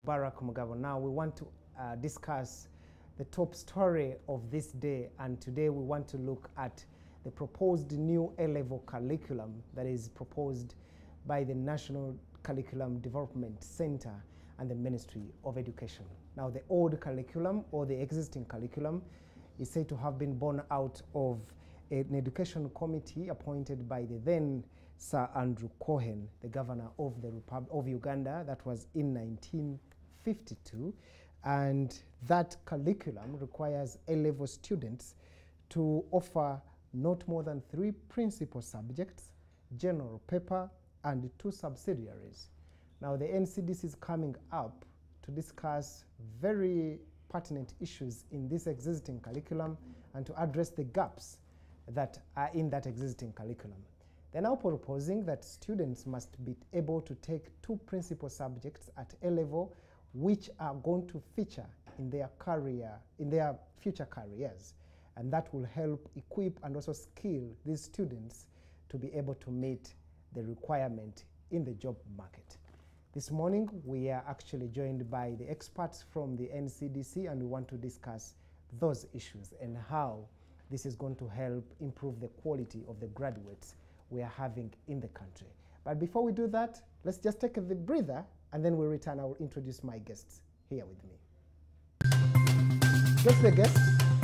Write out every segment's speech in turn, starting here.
Barack Mugabo. Now we want to discuss the top story of this day, and today we want to look at the proposed new A-level curriculum that is proposed by the National Curriculum Development Center and the Ministry of Education. Now the old curriculum, or the existing curriculum, is said to have been born out of an education committee appointed by the then Sir Andrew Cohen, the governor of the Republic of Uganda. That was in 1952. And that curriculum requires A-level students to offer not more than 3 principal subjects, general paper, and 2 subsidiaries. Now the NCDC is coming up to discuss very pertinent issues in this existing curriculum and to address the gaps that are in that existing curriculum. They're now proposing that students must be able to take 2 principal subjects at A-level, which are going to feature in their career, in their future careers. And that will help equip and also skill these students to be able to meet the requirement in the job market. This morning, we are actually joined by the experts from the NCDC, and we want to discuss those issues and how this is going to help improve the quality of the graduates we are having in the country. But before we do that, let's just take a breather, and then we'll return. I will introduce my guests here with me. Guess the guest.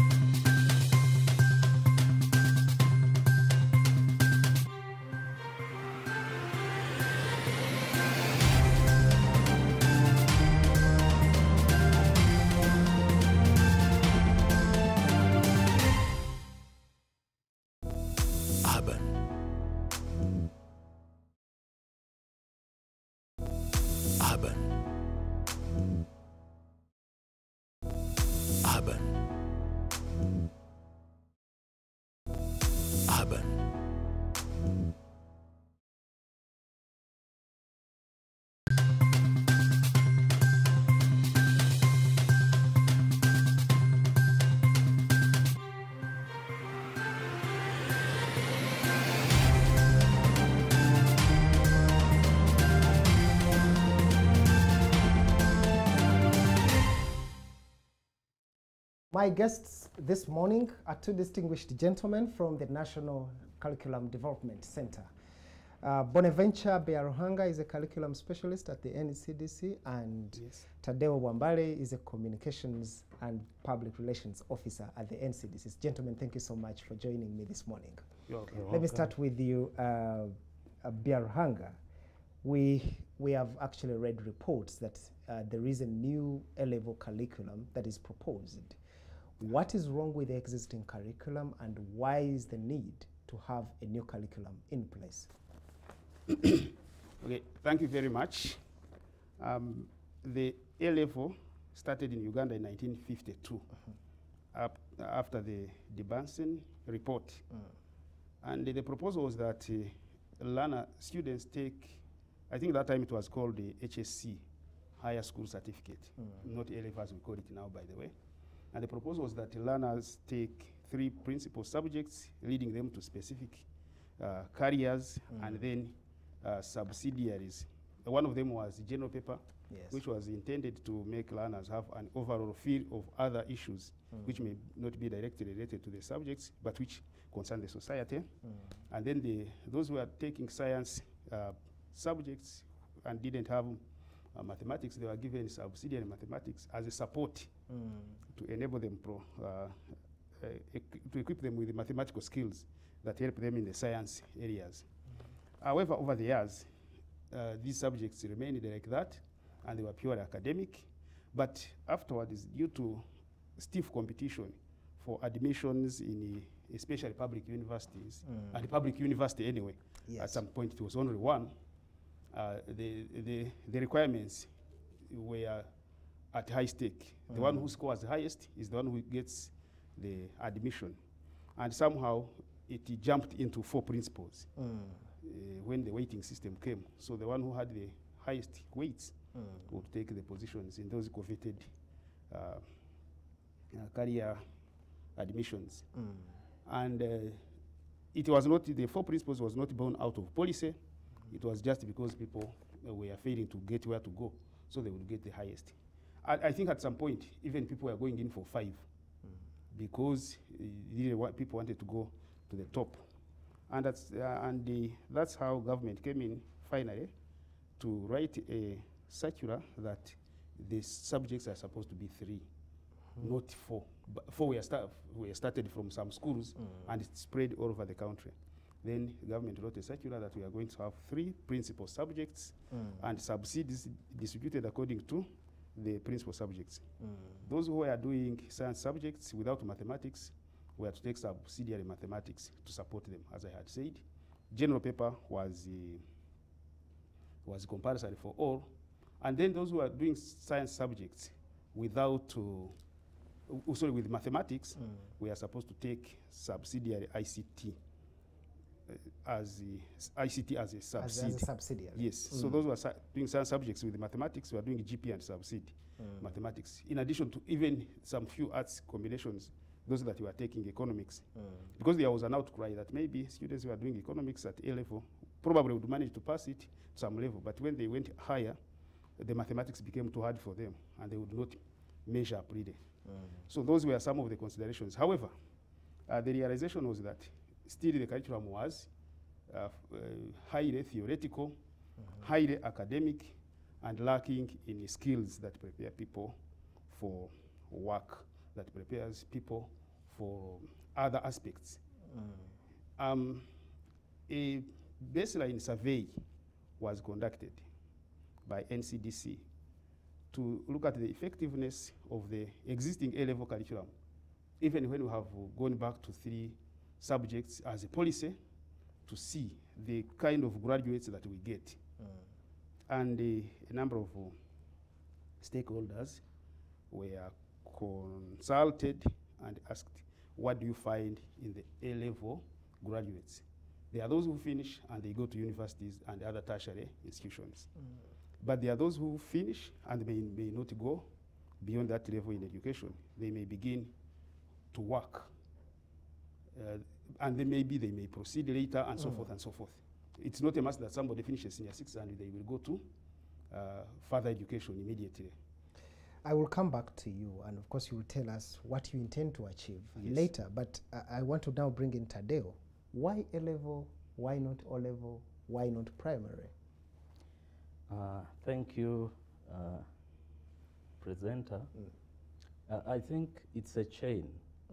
My guests this morning are 2 distinguished gentlemen from the National Curriculum Development Center. Bonaventure Byarruhanga is a curriculum specialist at the NCDC, and yes, Tadeo Wambale is a communications and public relations officer at the NCDC. Gentlemen, thank you so much for joining me this morning. You're welcome. Let me start with you, Byarruhanga. We have actually read reports that there is a new A-level curriculum that is proposed. What is wrong with the existing curriculum, and why is the need to have a new curriculum in place? Okay, thank you very much. The A-level started in Uganda in 1952 after the Debanson report. And the proposal was that students take, I think that time it was called the HSC, Higher School Certificate, not A-level as we call it now, by the way. And the proposal was that learners take 3 principal subjects, leading them to specific careers, and then subsidiaries. One of them was general paper, yes, which was intended to make learners have an overall feel of other issues, which may not be directly related to the subjects, but which concern the society. And then those who are taking science subjects and didn't have mathematics, they were given subsidiary mathematics as a support to enable them to equip them with the mathematical skills that help them in the science areas. However, over the years, these subjects remained like that, and they were purely academic. But afterwards, due to stiff competition for admissions in especially public universities, and public university anyway, yes, at some point it was only one, the requirements were at high stake. The one who scores the highest is the one who gets the admission. And somehow it jumped into 4 principles when the weighting system came. So the one who had the highest weights would take the positions in those coveted career admissions. And it was not, the 4 principles was not born out of policy. It was just because people were failing to get where to go. so they would get the highest. I think at some point, even people were going in for 5 because people wanted to go to the top. And that's how government came in finally to write a circular that the subjects are supposed to be 3, not 4. But 4 were started from some schools and it spread all over the country. Then the government wrote a circular that we are going to have 3 principal subjects and subsidies distributed according to the principal subjects. Those who are doing science subjects without mathematics were to take subsidiary mathematics to support them, as I had said. General paper was compulsory for all. And then those who are doing science subjects without, with mathematics, we are supposed to take subsidiary ICT as a subsidy. As a subsidiary. Yes. So those who are doing science subjects with mathematics were doing GP and subsidy mathematics. In addition to even some few arts combinations, those that were taking economics. Because there was an outcry that maybe students who are doing economics at A level probably would manage to pass it to some level, but when they went higher, the mathematics became too hard for them and they would not measure up really. So those were some of the considerations. However, the realization was that still the curriculum was highly theoretical, highly academic, and lacking in skills that prepare people for work, that prepares people for other aspects. A baseline survey was conducted by NCDC to look at the effectiveness of the existing A-level curriculum, even when we have gone back to 3 subjects as a policy, to see the kind of graduates that we get. And a number of stakeholders were consulted and asked, what do you find in the A-level graduates? There are those who finish and they go to universities and other tertiary institutions. But there are those who finish and may not go beyond that level in education. They may begin to work. And then maybe they may proceed later and so forth and so forth. It's not a must that somebody finishes senior 6 and they will go to further education immediately. I will come back to you, and of course you will tell us what you intend to achieve later, but I want to now bring in Tadeo. Why A-level? Why not O-level? Why not primary? Thank you, presenter. I think it's a chain.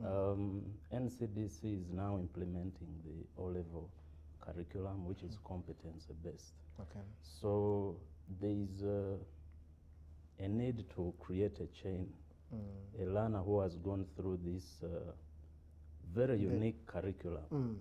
NCDC is now implementing the O-level curriculum, which is competence-based. Okay. So there is a need to create a chain. A learner who has gone through this very unique curriculum.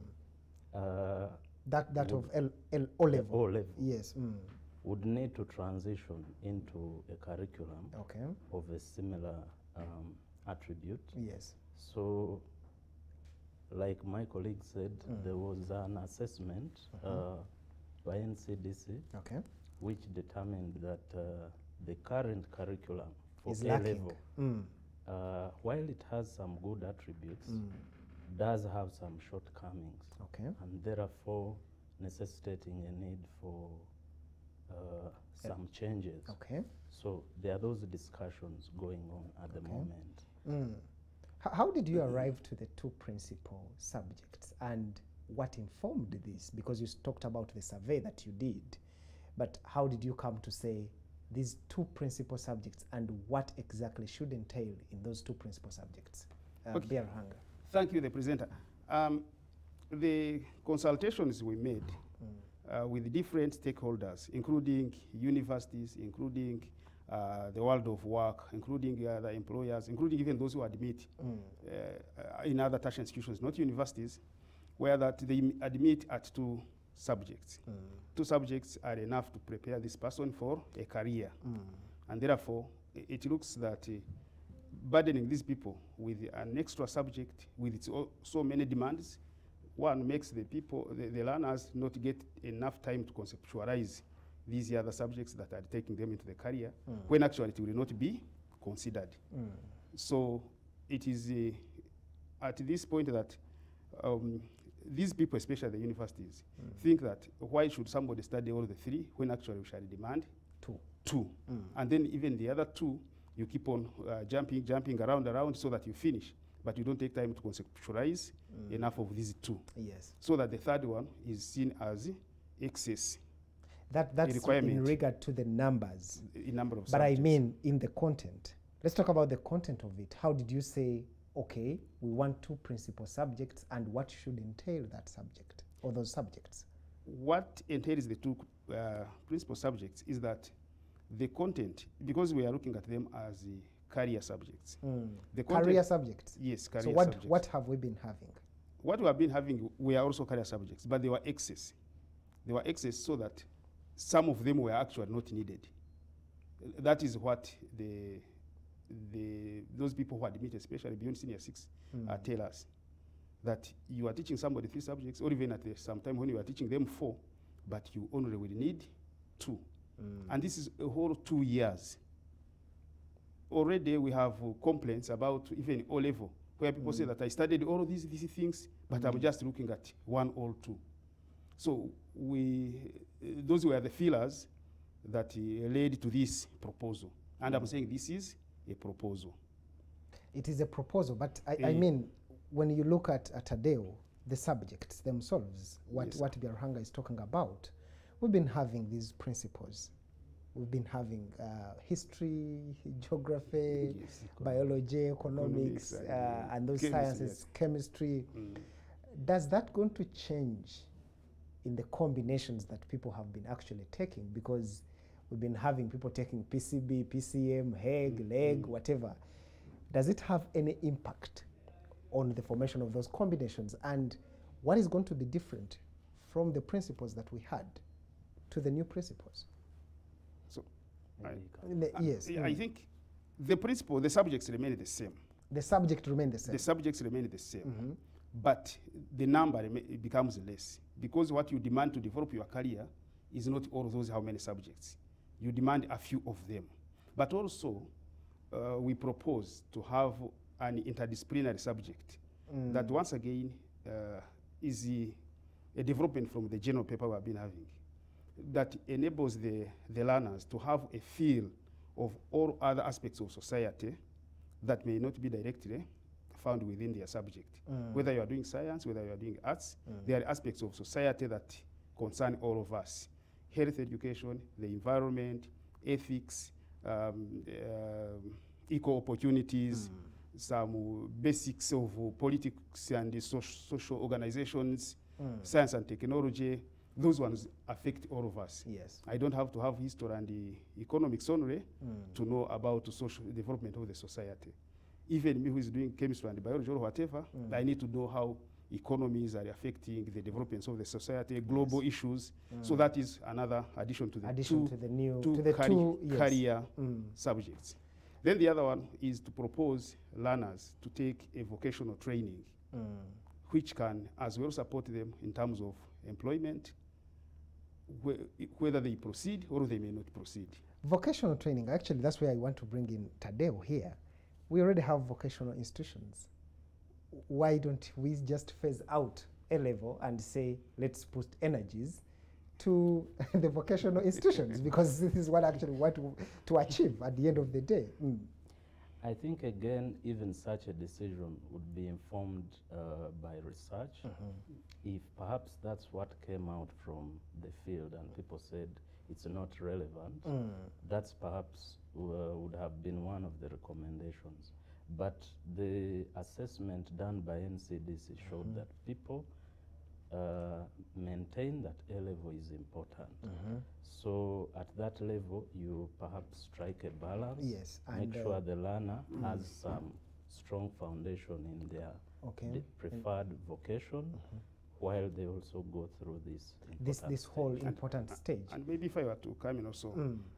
That of O-level? O-level. Yes. Would need to transition into a curriculum of a similar attribute. Yes. So, like my colleague said, there was an assessment by NCDC which determined that the current curriculum for A-level, while it has some good attributes, does have some shortcomings, and therefore necessitating a need for some changes. So there are those discussions going on at the moment. How did you arrive to the 2 principal subjects, and what informed this? Because you talked about the survey that you did, but how did you come to say these 2 principal subjects and what exactly should entail in those 2 principal subjects? Byarhanga. Thank you, the presenter. The consultations we made with different stakeholders, including universities, including the world of work, including the employers, including even those who admit in other tertiary institutions, not universities, where that they admit at 2 subjects. 2 subjects are enough to prepare this person for a career. And therefore, it looks that burdening these people with an extra subject with its so many demands, one makes the learners not get enough time to conceptualize these other subjects that are taking them into the career, when actually it will not be considered. So it is at this point that these people, especially the universities, think that why should somebody study all the 3 when actually we shall demand 2. And then even the other 2, you keep on jumping around so that you finish. But you don't take time to conceptualize enough of these 2. Yes. So that the third one is seen as excess. That's in regard to the numbers. In number of but subjects. I mean in the content. Let's talk about the content of it. How did you say, okay, we want 2 principal subjects, and what should entail that subject or those subjects? What entails the 2 principal subjects is that the content, because we are looking at them as career subjects. The career subjects? Yes, career So subjects. what have we been having? What we have been having were also career subjects, but they were excess. They were excess so that some of them were actually not needed. That is what those people who admit, especially beyond senior 6, tell us. That you are teaching somebody 3 subjects, or even at some time when you are teaching them 4, but you only will need 2. And this is a whole 2 years. Already we have complaints about even O-level, where people say that I studied all of these things, but I'm just looking at 1 or 2. So those were the feelers that led to this proposal. And I'm saying this is a proposal. It is a proposal, but I mean, when you look at Tadeo, the subjects themselves, what Byarhanga is talking about, we've been having these principles. We've been having history, geography, biology, economics, and those sciences, chemistry. Does that going to change in the combinations that people have been actually taking? Because we've been having people taking PCB, PCM, HEG, LEG, whatever. Does it have any impact on the formation of those combinations? And what is going to be different from the principles that we had to the new principles? So, yes. I think the subjects remain the same. The subject remain the same. The subjects remain the same. But the number becomes less. Because what you demand to develop your career is not all of those how many subjects. You demand a few of them. But also, we propose to have an interdisciplinary subject that once again is a development from the general paper we have been having, that enables the learners to have a feel of all other aspects of society that may not be directly found within their subject. Whether you are doing science, whether you are doing arts, there are aspects of society that concern all of us. Health education, the environment, ethics, equal opportunities, some basics of politics and social organizations, science and technology. Those ones affect all of us. Yes. I don't have to have history and economics only to know about the social development of the society. Even me who is doing chemistry and biology or whatever, I need to know how economies are affecting the developments of the society, global issues. So that is another addition to the career subjects. Then the other one is to propose learners to take a vocational training, which can as well support them in terms of employment, whether they proceed or they may not proceed. Vocational training, actually that's where I want to bring in Tadeo here. We already have vocational institutions. Why don't we just phase out A-level and say, let's put energies to the vocational institutions? Because this is what actually we want to achieve at the end of the day. I think, again, even such a decision would be informed by research. If perhaps that's what came out from the field and people said it's not relevant, that's perhaps would have been one of the recommendations. But the assessment done by NCDC showed that people maintain that A-level is important. So at that level, you perhaps strike a balance, yes, make sure the learner has some strong foundation in their preferred vocation, while they also go through this whole important stage. And maybe if I were to come in also,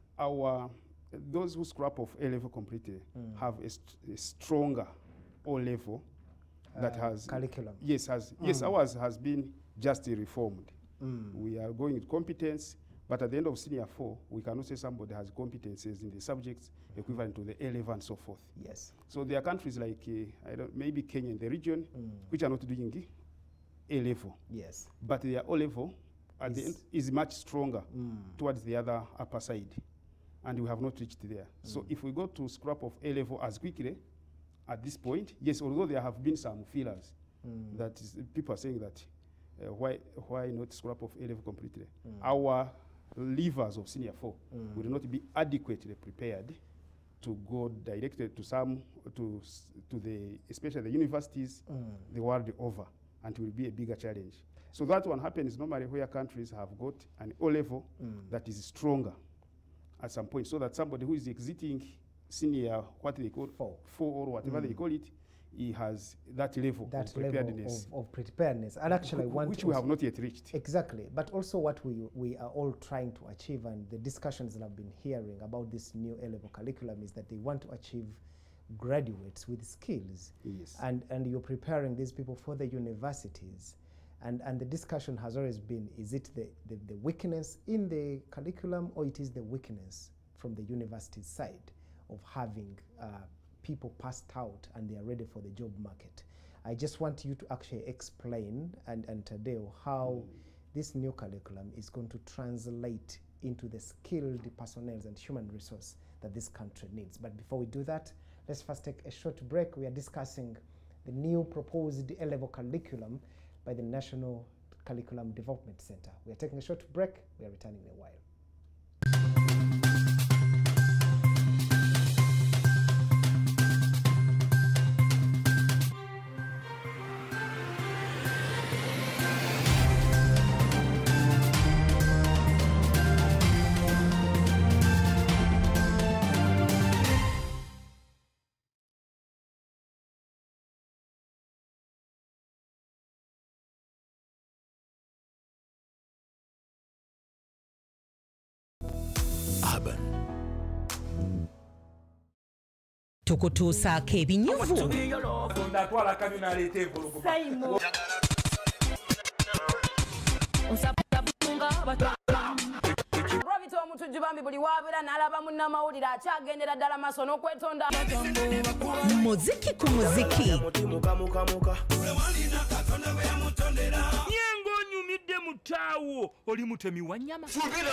those who scrap off A-level completely have a stronger O-level that has curriculum. Yes, ours has been just reformed. We are going with competence, but at the end of senior 4, we cannot say somebody has competences in the subjects equivalent to the A-level and so forth. Yes. So there are countries like maybe Kenya in the region, which are not doing A-level. Yes. But their O-level at the end is much stronger towards the other upper side. and we have not reached there. So if we go to scrap of A level as quickly at this point, yes, although there have been some feelers that is, people are saying that why not scrap of A level completely? Our levers of senior 4 will not be adequately prepared to go directly to the especially the universities the world over, and it will be a bigger challenge. So that one happens normally where countries have got an O level that is stronger at some point, so that somebody who is exiting senior, what they call 4 or whatever they call it, he has that level of preparedness. Of preparedness. And actually, which we have not yet reached. Exactly. But also what we are all trying to achieve, and the discussions that I've been hearing about this new A-level curriculum, is that they want to achieve graduates with skills. Yes. And you're preparing these people for the universities. And the discussion has always been, is it the weakness in the curriculum, or it is the weakness from the university side of having people passed out and they are ready for the job market? I just want you to actually explain, and Tadeo, how this new curriculum is going to translate into the skilled personnel and human resource that this country needs. But before we do that, let's first take a short break. We are discussing the new proposed A-level curriculum by the National Curriculum Development Center. We are taking a short break. We are returning in a while. Tukutuusaako ebinyivu. Muziki ku muziki. Nyumidde mutaawo oli mutemi wa nyama.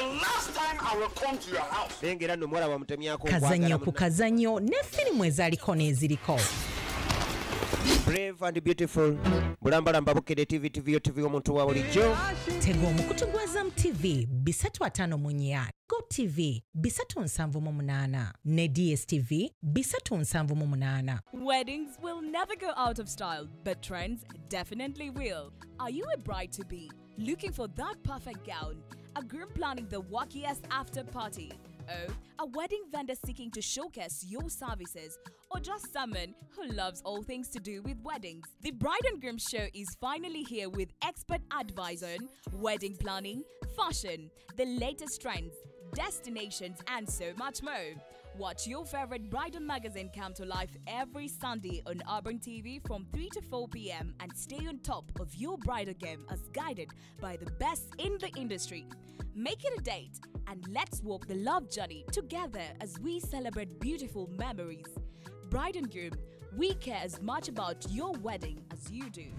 Bengera nno mwala wa mutemyako Kazanyo ku kazanyo ne firimu ezaaliko n'eziriko. Brave and beautiful. Bulambalamba Bukedde TV omuntu wa bulijjo. Tega omukutu gwa Azam TV 354, Go TV 378 ne DSTV 378. Weddings will never go out of style, but trends definitely will. Are you a bride-to-be looking for that perfect gown? A groom planning the wackiest after party? Oh, a wedding vendor seeking to showcase your services, or just someone who loves all things to do with weddings? The Bride and Groom Show is finally here with expert advice on wedding planning, fashion, the latest trends, destinations, and so much more. Watch your favorite bridal magazine come to life every Sunday on Urban TV from 3 to 4 p.m. and stay on top of your bridal game as guided by the best in the industry. Make it a date and let's walk the love journey together as we celebrate beautiful memories. Bride and Groom, we care as much about your wedding as you do.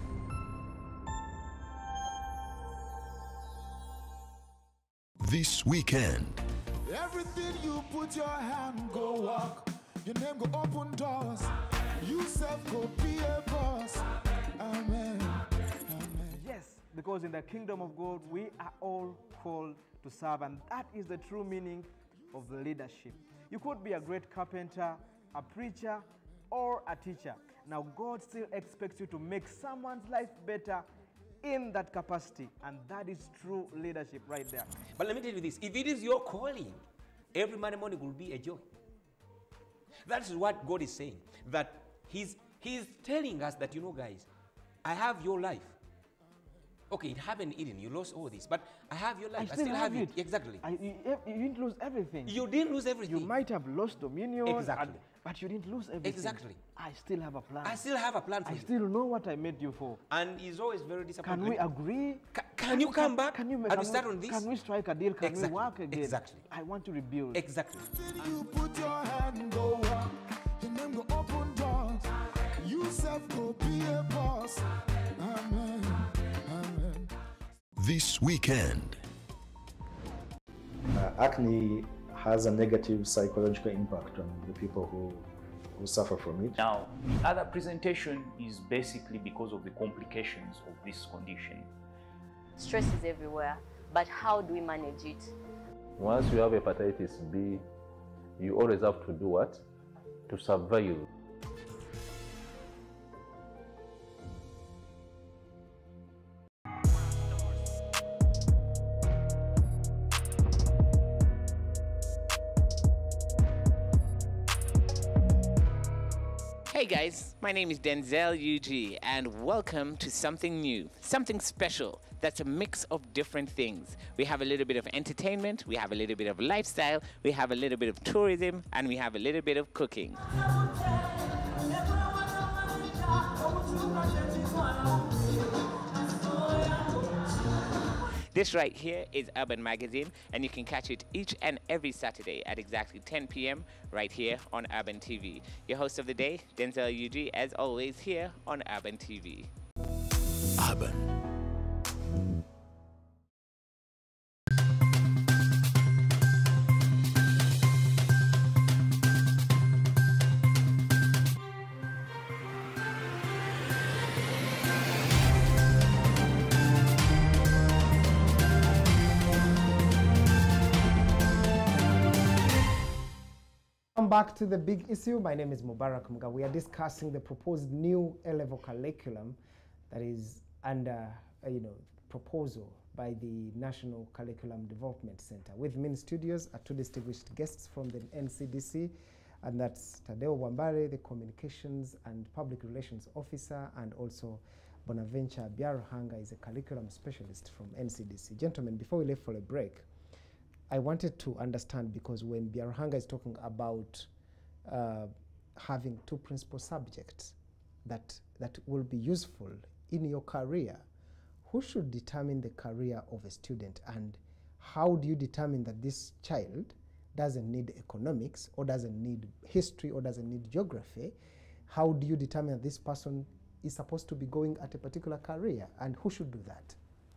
This weekend, everything you put your hand go walk. Your name go open doors. You self go be a boss. Amen. Amen. Yes, because in the kingdom of God, we are all called to serve, and that is the true meaning of leadership. You could be a great carpenter, a preacher, or a teacher. Now, God still expects you to make someone's life better in that capacity, and that is true leadership right there. But let me tell you this, if it is your calling, every Monday morning will be a joy. That is what God is saying, that he's telling us that, you know, guys, I have your life. Okay, it happened in Eden, you lost all this, but I have your life. I still have it. Exactly. You didn't lose everything. You didn't lose everything. You might have lost dominion. Exactly. But you didn't lose everything. Exactly. I still have a plan. I still have a plan for you. I still know what I made you for. And he's always very disappointed. Can we agree? Can you come back and start on this? Can we strike a deal? Can we work again? Exactly. I want to rebuild. Exactly. You put your hand go walk. Your name go open doors. You self go be a boss. Amen. this weekend. Acne has a negative psychological impact on the people who suffer from it. Now, other presentation is basically because of the complications of this condition. Stress is everywhere, but how do we manage it? Once you have hepatitis B, you always have to do what? To survive. Hey guys, my name is Denzel UG and welcome to something new, something special that's a mix of different things. We have a little bit of entertainment, we have a little bit of lifestyle, we have a little bit of tourism, and we have a little bit of cooking. This right here is Urban Magazine, and you can catch it each and every Saturday at exactly 10 p.m. right here on Urban TV. Your host of the day, Denzel UG, as always here on Urban TV. Urban. Welcome back to the big issue. My name is Mubarak Mga. We are discussing the proposed new A-level curriculum that is under, proposal by the National Curriculum Development Center. With me in studios are two distinguished guests from the NCDC, and that's Tadeo Wambare, the Communications and Public Relations Officer, and also Bonaventure Biaruhanga is a curriculum specialist from NCDC. Gentlemen, before we leave for a break, I wanted to understand, because when Biaruhanga is talking about having two principal subjects that will be useful in your career, who should determine the career of a student, and how do you determine that this child doesn't need economics or doesn't need history or doesn't need geography? How do you determine that this person is supposed to be going at a particular career, and who should do that?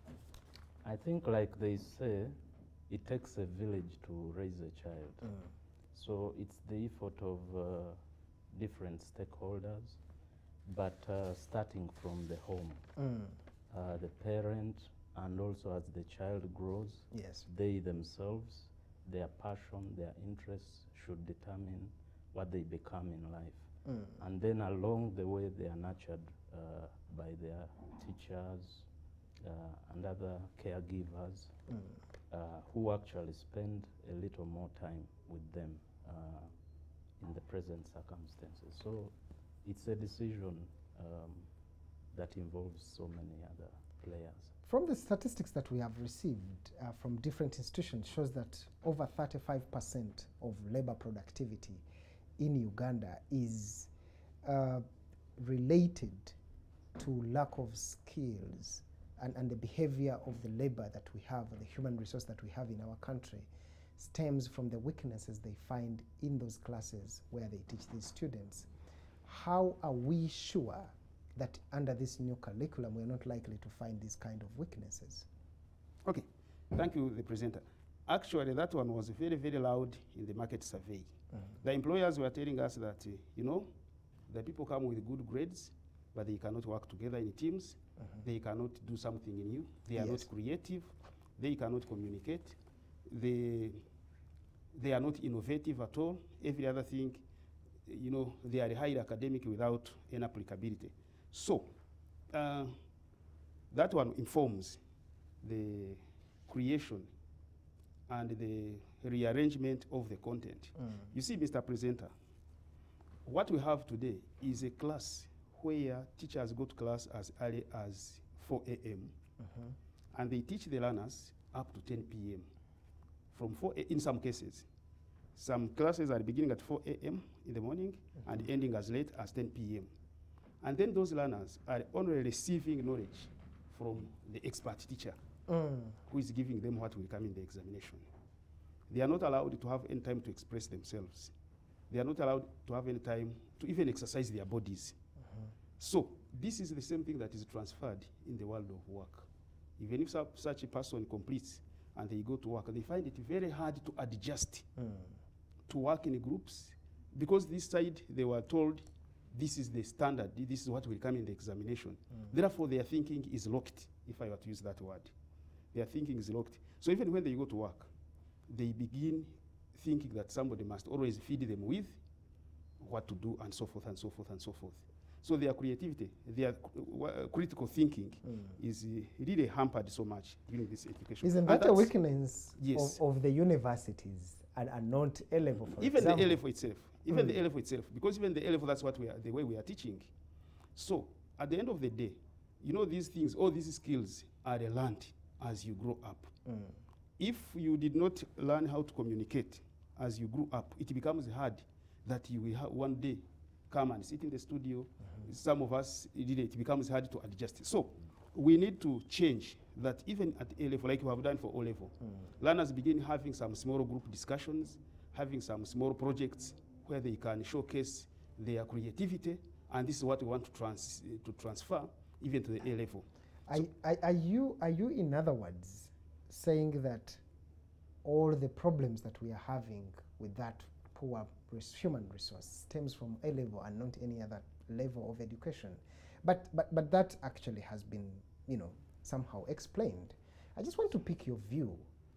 I think, like they say, it takes a village to raise a child. So it's the effort of different stakeholders, but starting from the home. The parent, and also as the child grows, yes, they themselves, their passion, their interests should determine what they become in life. And then along the way they are nurtured by their teachers and other caregivers who actually spend a little more time with them in the present circumstances. So it's a decision that involves so many other players. From the statistics that we have received from different institutions shows that over 35% of labor productivity in Uganda is related to lack of skills and the behavior of the labor that we have, the human resource that we have in our country, stems from the weaknesses they find in those classes where they teach these students. How are we sure that under this new curriculum we're not likely to find these kind of weaknesses? Okay, thank you, the presenter. Actually, that one was very, very loud in the market survey. The employers were telling us that, the people come with good grades, but they cannot work together in teams. They cannot do something new. They are not creative. They cannot communicate. They are not innovative at all. Every other thing, they are highly academic without any applicability. So that one informs the creation and the rearrangement of the content. You see, Mr. Presenter, what we have today is a class where teachers go to class as early as 4 a.m. And they teach the learners up to 10 p.m. From 4 in some cases. Some classes are beginning at 4 a.m. in the morning and ending as late as 10 p.m. And then those learners are only receiving knowledge from the expert teacher who is giving them what will come in the examination. They are not allowed to have any time to express themselves. They are not allowed to have any time to even exercise their bodies. So this is the same thing that is transferred in the world of work. Even if such a person completes and they go to work, they find it very hard to adjust to work in groups, because this side they were told this is the standard, this is what will come in the examination. Therefore, their thinking is locked, if I were to use that word. Their thinking is locked. So even when they go to work, they begin thinking that somebody must always feed them with what to do, and so forth, and so forth, and so forth. So their creativity, their critical thinking is really hampered so much during this education. Isn't that a weakness of the universities and not A-level, for even example? the A-level itself. Even the A-level itself, because even the A-level, that's what we are, the way we are teaching. So at the end of the day, you know, these things, all these skills are learned as you grow up. If you did not learn how to communicate as you grew up, it becomes hard that you will one day come and sit in the studio. Some of us, it becomes hard to adjust. So we need to change that even at A-level, like we have done for O-level. Learners begin having some small group discussions, having some small projects where they can showcase their creativity, and this is what we want to transfer even to the A-level. Are you, in other words, saying that all the problems that we are having with that poor human resource stems from A-level and not any other level of education? But that actually has been, you know, somehow explained. I just want to pick your view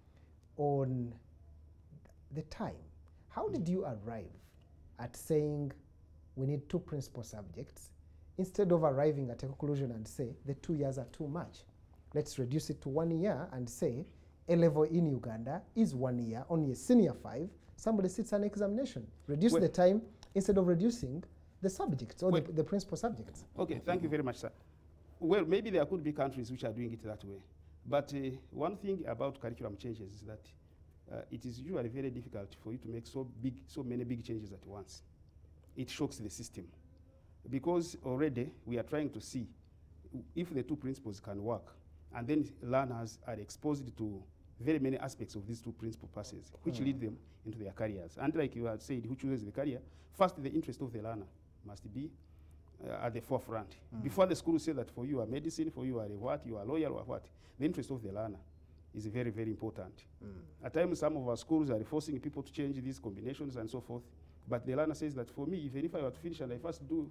on the time. How did you arrive at saying we need 2 principal subjects instead of arriving at a conclusion and say the 2 years are too much? Let's reduce it to 1 year and say A-level in Uganda is 1 year, only a senior 5, somebody sits an examination. Reduce the time instead of reducing the subjects or the principal subjects. Okay, thank you very much, sir. Well, maybe there could be countries which are doing it that way. But one thing about curriculum changes is that it is usually very difficult for you to make so many big changes at once. It shocks the system. Because already we are trying to see if the 2 principles can work, and then learners are exposed to very many aspects of these 2 principal passes, which lead them into their careers. And like you had said, who chooses the career, first the interest of the learner must be at the forefront. Before the school say that for you are medicine, for you are what, you are lawyer or what, the interest of the learner is very, very important. At times, some of our schools are forcing people to change these combinations and so forth, but the learner says that for me, even if I were to finish and I first do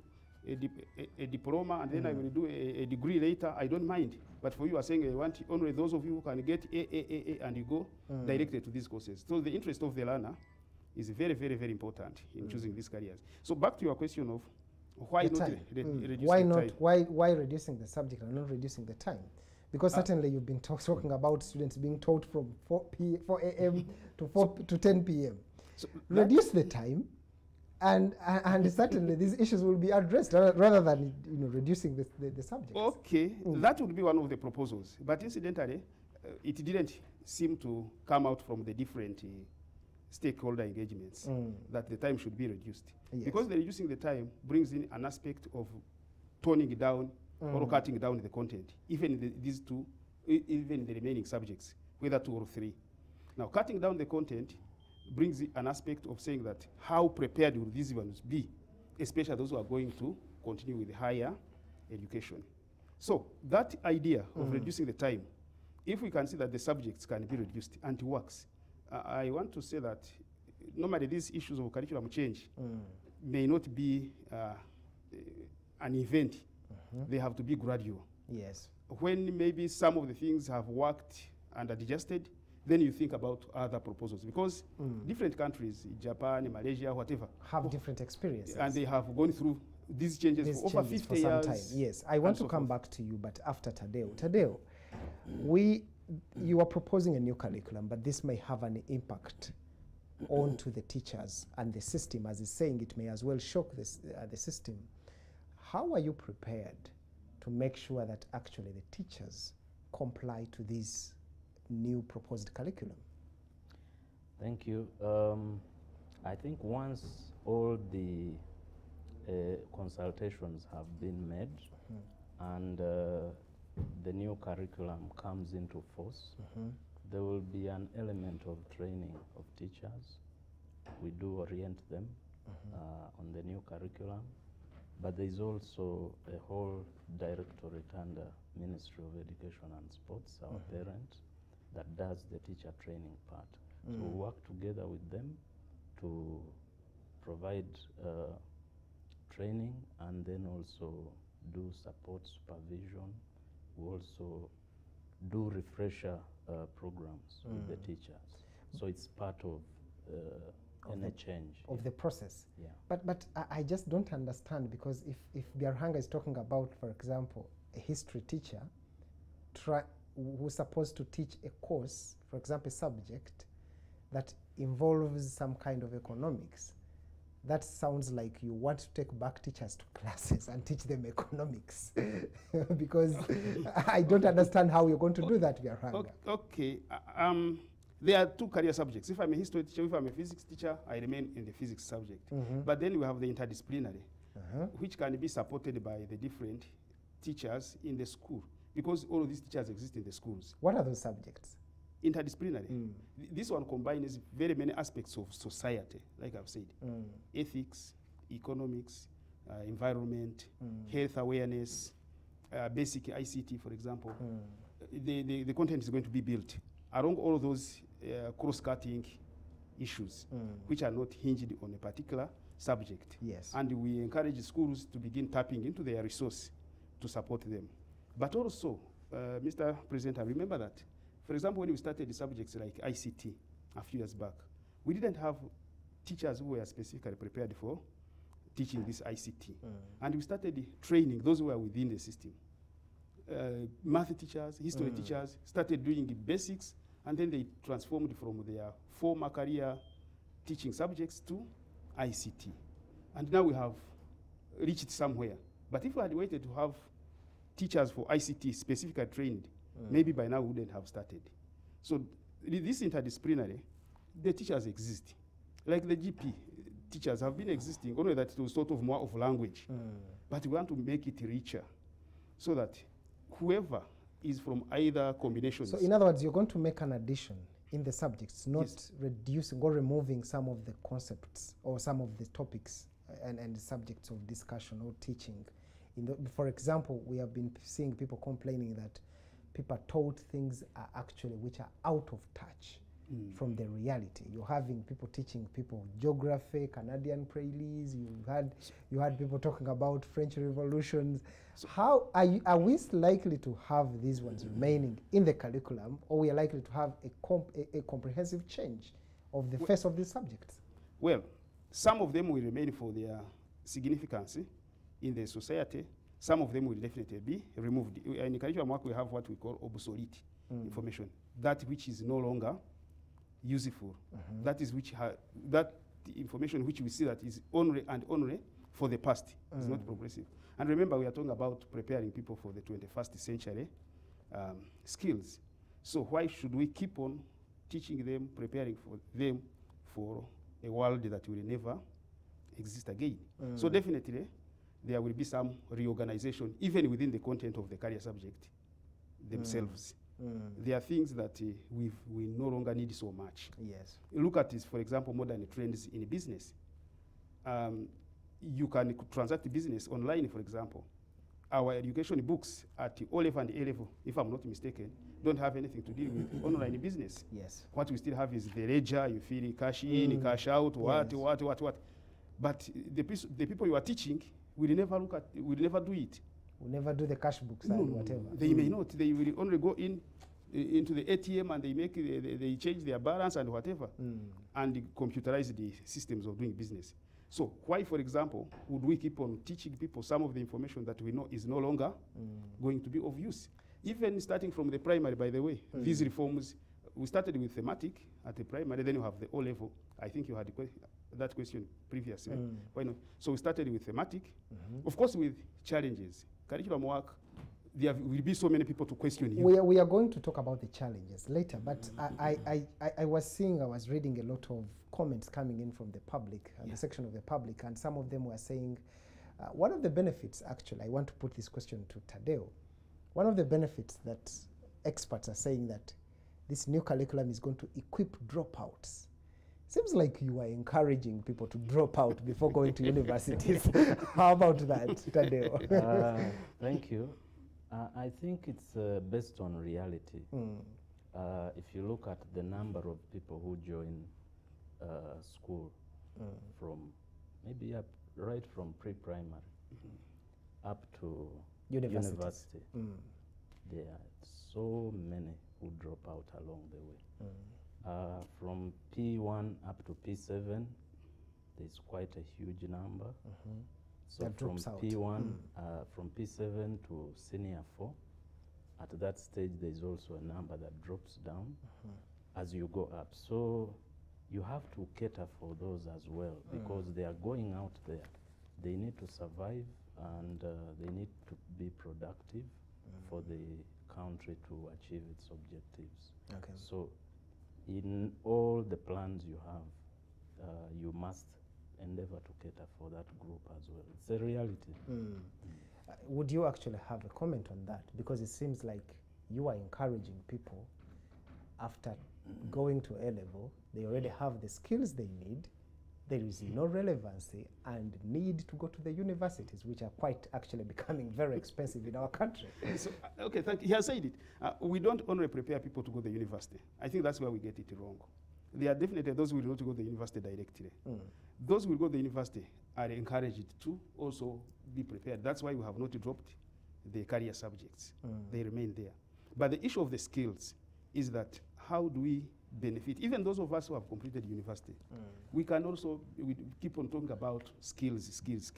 a diploma and then I will do a degree later, I don't mind. But for you are saying I want only those of you who can get A, and you go directed to these courses. So the interest of the learner is very, very, very important in choosing these careers. So back to your question of why not reducing time? Why reducing the subject and not reducing the time? Because certainly you've been talking about students being taught from 4 a.m. to 10 p.m. So reduce the time, and certainly these issues will be addressed rather than reducing the subject. Okay, that would be one of the proposals. But incidentally, it didn't seem to come out from the different stakeholder engagements that the time should be reduced. Yes. Because the reducing the time brings in an aspect of toning down or cutting down the content, even these 2, even the remaining subjects, whether 2 or 3. Now, cutting down the content brings an aspect of saying that how prepared will these ones be, especially those who are going to continue with higher education. So that idea of reducing the time, if we can see that the subjects can be reduced and it works, I want to say that normally these issues of curriculum change may not be an event. They have to be gradual. Yes. When maybe some of the things have worked and adjusted, then you think about other proposals. Because different countries, Japan, Malaysia, whatever, have different experiences. And they have gone through these changes for over 50 years. Time. Yes, I want to come back to you, but after Tadeo. Tadeo, you are proposing a new curriculum, but this may have an impact onto the teachers and the system. As is saying, it may as well shock the system. How are you prepared to make sure that actually the teachers comply to this new proposed curriculum? Thank you. I think once all the consultations have been made and the new curriculum comes into force, there will be an element of training of teachers. We do orient them on the new curriculum, but there is also a whole directorate under Ministry of Education and Sports, our parent, that does the teacher training part. So we work together with them to provide training and then also do support supervision. We also do refresher programs with the teachers. So it's part of any change. Of the process. Yeah. But I just don't understand, because if Biarhanga is talking about, for example, a history teacher who's supposed to teach a course, for example, a subject that involves some kind of economics, that sounds like you want to take back teachers to classes and teach them economics. Because I don't understand how you're going to do that, Biarhanga. Okay. There are two career subjects. If I'm a history teacher, if I'm a physics teacher, I remain in the physics subject. But then we have the interdisciplinary, which can be supported by the different teachers in the school, because all of these teachers exist in the schools. What are those subjects? Interdisciplinary. This one combines very many aspects of society, like I've said. Ethics, economics, environment, health awareness, basic ICT, for example. The content is going to be built along all those cross-cutting issues, which are not hinged on a particular subject. Yes. And we encourage schools to begin tapping into their resource to support them. But also, Mr. President, I remember that, for example, when we started the subjects like ICT a few years back, we didn't have teachers who were specifically prepared for teaching this ICT. And we started training those who were within the system. Math teachers, history teachers started doing the basics, and then they transformed from their former career teaching subjects to ICT. And now we have reached somewhere. But if we had waited to have teachers for ICT specifically trained, maybe by now we wouldn't have started. So this interdisciplinary, the teachers exist. Like the GP teachers have been existing, only that it was sort of more of language. But we want to make it richer so that whoever is from either combinations. So in other words, you're going to make an addition in the subjects, not reducing or removing some of the concepts or some of the topics and the subjects of discussion or teaching. For example, we have been seeing people complaining that people are taught things are actually which are out of touch from the reality. You're having people teaching people geography, Canadian preludes. You had people talking about French revolutions. So how are we likely to have these ones remaining in the curriculum, or we are likely to have a comprehensive change of the face of these subjects? Well, some of them will remain for their significance in the society. Some of them will definitely be removed. In curriculum work, we have what we call obsolete information, that which is no longer useful. That is that the information which we see that is only and only for the past is not progressive. And remember, we are talking about preparing people for the 21st century skills. So why should we keep on teaching them, preparing for them for a world that will never exist again? So definitely, there will be some reorganization, even within the content of the career subject themselves. There are things that we no longer need so much. Yes. Look at this, for example, modern trends in business. You can transact business online, for example. Our education books at O level and A level, if I'm not mistaken, don't have anything to do with online business. Yes. What we still have is the ledger, you feel cash in, cash out, what. But the people you are teaching will never do it. Will never do the cash books and whatever. They may not. They will only go into the ATM and they change their balance and whatever, and computerize the systems of doing business. So why, for example, would we keep on teaching people some of the information that we know is no longer going to be of use? Even starting from the primary, by the way, these reforms, we started with thematic at the primary, then you have the O level. I think you had that question previously. Why not? So we started with thematic, of course with challenges. Curriculum work, there will be so many people to question you. We are going to talk about the challenges later, but I was reading a lot of comments coming in from the public, the section of the public, and some of them were saying, one of the benefits, actually, I want to put this question to Tadeo, one of the benefits that experts are saying that this new curriculum is going to equip dropouts. Seems like you are encouraging people to drop out before going to universities. How about that, Tadeo? Thank you. I think it's based on reality. If you look at the number of people who join school from maybe right from pre-primary up to university, there are so many who drop out along the way. From P1 up to P7, there's quite a huge number. So That from drops out. P1, from P7 to senior 4, at that stage there's also a number that drops down as you go up. So you have to cater for those as well, because they are going out there. They need to survive, and they need to be productive for the country to achieve its objectives. Okay. So in all the plans you have, you must endeavor to cater for that group as well. It's a reality. Would you actually have a comment on that? Because it seems like you are encouraging people after going to A level, they already have the skills they need. There is no relevancy and need to go to the universities, which are quite actually becoming very expensive in our country. So, okay, thank you. He has said it. We don't only prepare people to go to the university. I think that's where we get it wrong. There are definitely those who will not go to the university directly. Those who will go to the university are encouraged to also be prepared. That's why we have not dropped the career subjects. They remain there. But the issue of the skills is that how do we benefit? Even those of us who have completed university, we can also we keep on talking about skills.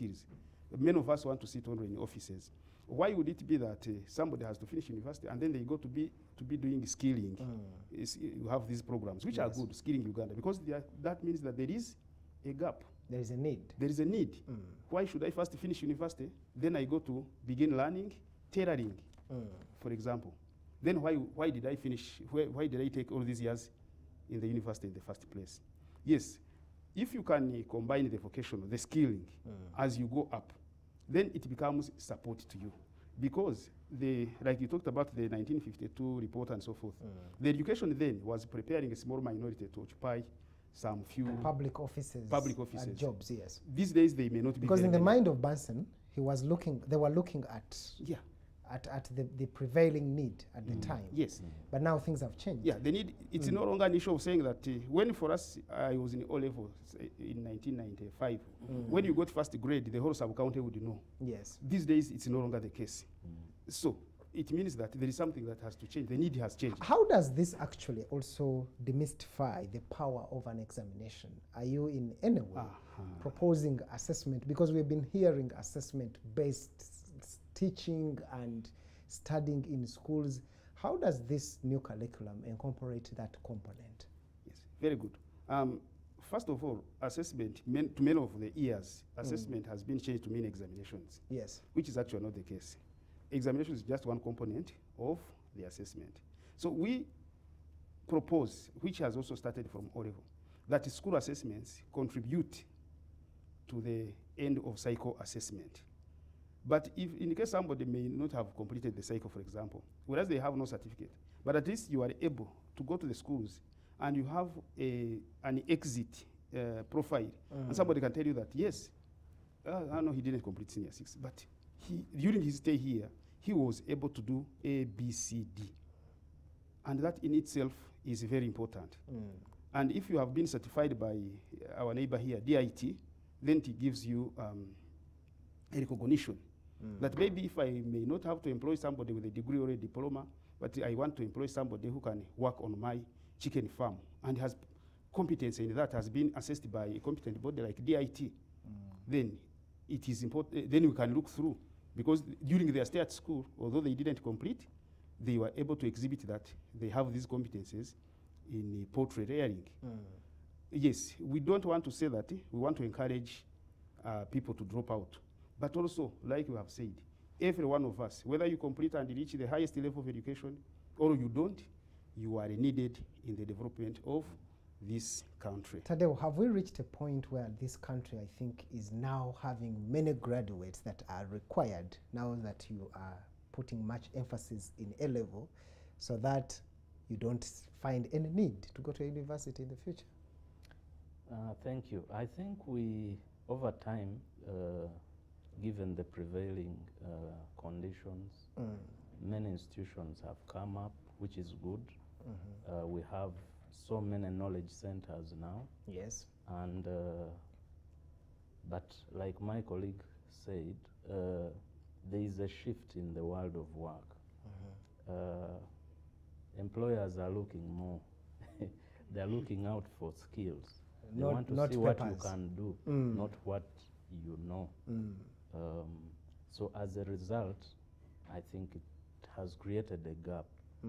Many of us want to sit only in offices. Why would it be that somebody has to finish university and then they go to be doing skilling? You have these programs, which are good, Skilling Uganda, because that means that there is a gap. There is a need. There is a need. Why should I first finish university, then I go to begin learning tailoring, for example? Then why did I finish? Why did I take all these years in the university in the first place? Yes, if you can combine the vocational, the skilling, as you go up, then it becomes support to you. Because like you talked about the 1952 report and so forth, the education then was preparing a small minority to occupy some few public offices and jobs, yes. These days they may not be. Because in the mind of Bunsen, they were looking at at the prevailing need at the time. Yes. But now things have changed. Yeah, the need, it's no longer an issue of saying that when for us, I was in O-level in 1995, when you got first grade, the whole sub-county would know. Yes. These days, it's no longer the case. So it means that there is something that has to change. The need has changed. How does this actually also demystify the power of an examination? Are you in any way proposing assessment? Because we've been hearing assessment-based teaching and studying in schools. How does this new curriculum incorporate that component? Yes, very good. First of all, assessment, to many of the years, assessment has been changed to mean examinations. Yes. Which is actually not the case. Examination is just one component of the assessment. So we propose, which has also started from O-level, that school assessments contribute to the end of cycle assessment. But if in case somebody may not have completed the cycle, for example, whereas they have no certificate, but at least you are able to go to the schools and you have an exit profile, and somebody can tell you that, yes, I know he didn't complete senior 6, but during his stay here, he was able to do A, B, C, D. And that in itself is very important. And if you have been certified by our neighbor here, DIT, then it gives you a recognition. That maybe if I may not have to employ somebody with a degree or a diploma, but I want to employ somebody who can work on my chicken farm and has competence in that, has been assessed by a competent body like DIT, then it is important, then we can look through. Because during their stay at school, although they didn't complete, they were able to exhibit that they have these competences in poultry rearing. Yes, we don't want to say that. We want to encourage people to drop out. But also, like you have said, every one of us, whether you complete and reach the highest level of education or you don't, you are needed in the development of this country. Tadeo, have we reached a point where this country, I think, is now having many graduates that are required now that you are putting much emphasis in A-level so that you don't find any need to go to university in the future? Thank you. I think we, over time, given the prevailing conditions, many institutions have come up, which is good. We have so many knowledge centers now. Yes. And, but like my colleague said, there is a shift in the world of work. Employers are looking more. They're looking out for skills. They want to see what you can do, not what you know. So as a result, I think it has created a gap.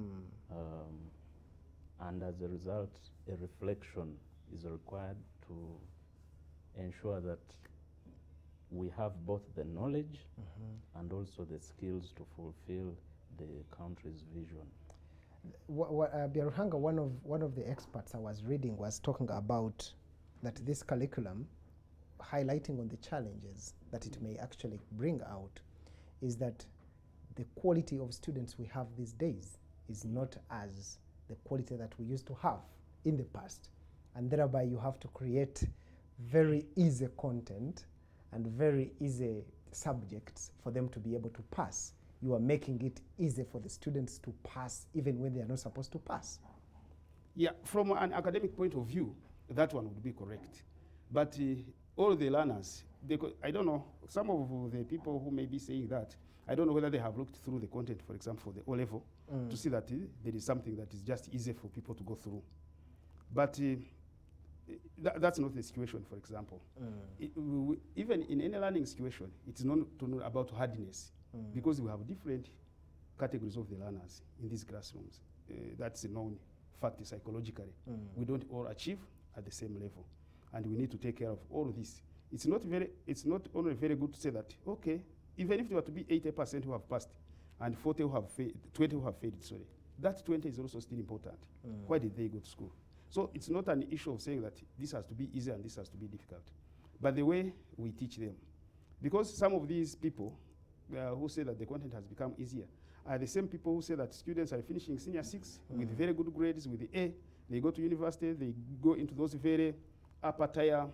And as a result, a reflection is required to ensure that we have both the knowledge and also the skills to fulfill the country's vision. Biaruhanga, one of the experts I was reading was talking about that this curriculum, highlighting on the challenges that it may actually bring out, is that the quality of students we have these days is not as the quality that we used to have in the past. And thereby you have to create very easy content and very easy subjects for them to be able to pass. You are making it easy for the students to pass even when they are not supposed to pass. Yeah, from an academic point of view, that one would be correct. But all the learners, I don't know, some of the people who may be saying that, I don't know whether they have looked through the content, for example, for the O-level, to see that there is something that is just easy for people to go through. But that's not the situation, for example. Even in any learning situation, it's not to know about hardness, because we have different categories of the learners in these classrooms. That's a known fact psychologically. We don't all achieve at the same level, and we need to take care of all of this. It's not only very good to say that, okay, even if there were to be 80% who have passed and 40 who have failed, 20 who have failed, sorry, that 20 is also still important. Why did they go to school? So it's not an issue of saying that this has to be easy and this has to be difficult, but the way we teach them. Because some of these people who say that the content has become easier are the same people who say that students are finishing senior 6 with very good grades, with the A, they go to university, they go into those very upper tier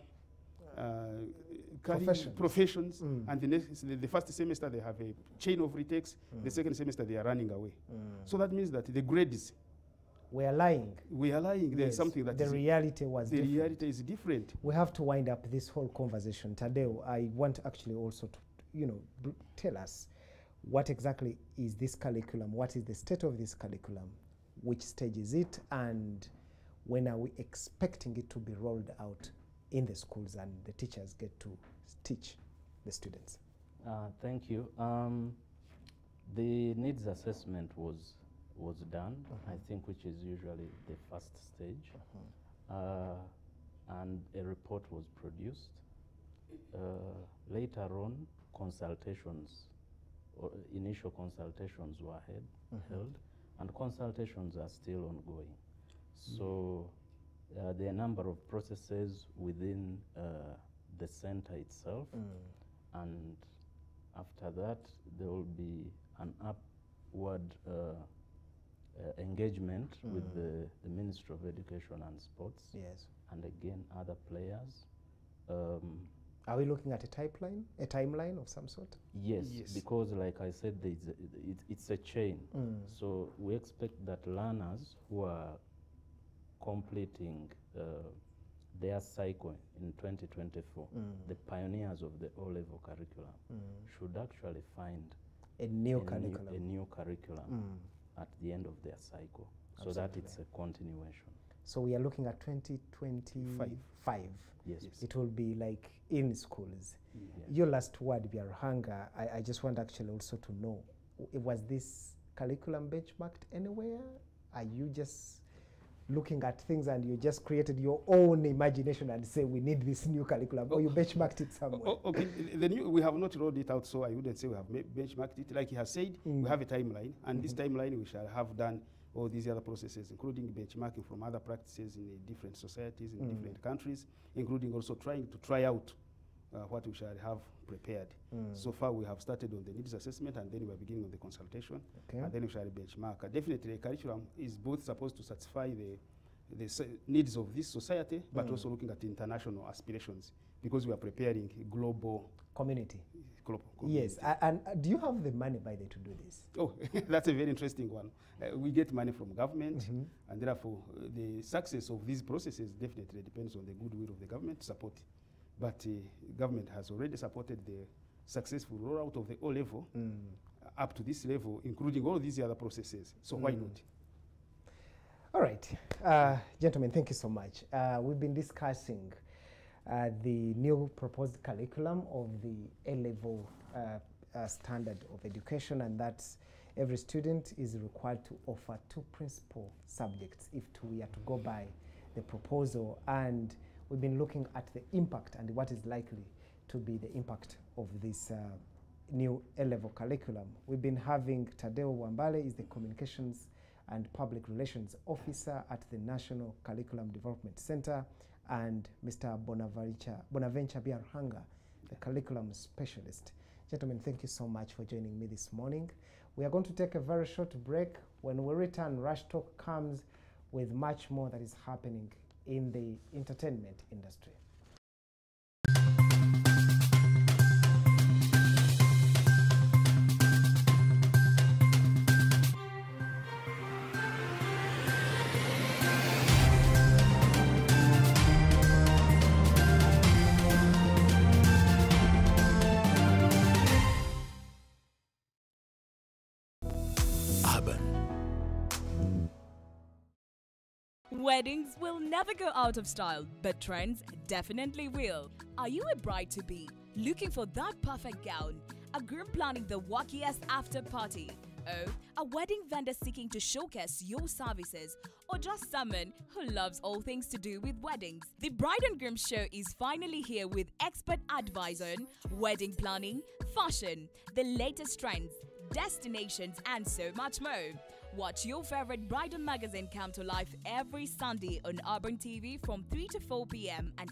professions, and the first semester they have a chain of retakes, the second semester they are running away. So that means that the grades, we are lying. We are lying. There's something that the reality was the different. reality is different. We have to wind up this whole conversation. Tadeo, I want actually also to, tell us what exactly is this curriculum, what is the state of this curriculum, which stage is it, and when are we expecting it to be rolled out in the schools and the teachers get to teach the students? Thank you. The needs assessment was done, I think, which is usually the first stage, and a report was produced. Later on, consultations, or initial consultations were held, and consultations are still ongoing. So there are a number of processes within the center itself, and after that there will be an upward engagement with the Ministry of Education and Sports, and again other players. Are we looking at a timeline of some sort? Yes, because like I said, it's a chain. So we expect that learners who are completing their cycle in 2024, the pioneers of the O-level curriculum, should actually find a new curriculum at the end of their cycle, so that it's a continuation. So we are looking at 2025. Yes. It will be like in schools. Your last word, Biaruhanga, I just want actually also to know, was this curriculum benchmarked anywhere? Are you just looking at things and you just created your own imagination and say we need this new curriculum, or you benchmarked it somewhere? Okay, we have not rolled it out, so I wouldn't say we have benchmarked it. Like he has said, we have a timeline, and this timeline we shall have done all these other processes, including benchmarking from other practices in different societies, in different countries, including also trying to try out what we shall have prepared. So far we have started on the needs assessment, and then we are beginning on the consultation, and then we shall benchmark. Definitely a curriculum is both supposed to satisfy the needs of this society, but also looking at international aspirations, because we are preparing a global community global Yes, and do you have the money by the to do this? Oh, that's a very interesting one. We get money from government, and therefore the success of these processes definitely depends on the goodwill of the government to support it. But government has already supported the successful rollout of the O-level up to this level, including all these other processes. So why not? All right, gentlemen, thank you so much. We've been discussing the new proposed curriculum of the A-level standard of education, and that's every student is required to offer 2 principal subjects if we are to go by the proposal. And we've been looking at the impact and what is likely to be the impact of this new A-level curriculum. We've been having Tadeo Wambale, is the Communications and Public Relations Officer at the National Curriculum Development Center, and Mr. Bonaventure Biarhanga, the Curriculum Specialist. Gentlemen, thank you so much for joining me this morning. We are going to take a very short break. When we return, Rush Talk comes with much more that is happening in the entertainment industry. Weddings will never go out of style, but trends definitely will. Are you a bride-to-be looking for that perfect gown? A groom planning the wackiest after party? Oh, a wedding vendor seeking to showcase your services? Or just someone who loves all things to do with weddings? The Bride and Groom Show is finally here with expert advice on wedding planning, fashion, the latest trends, destinations, and so much more. Watch your favorite bridal magazine come to life every Sunday on Urban TV from 3 to 4 p.m. and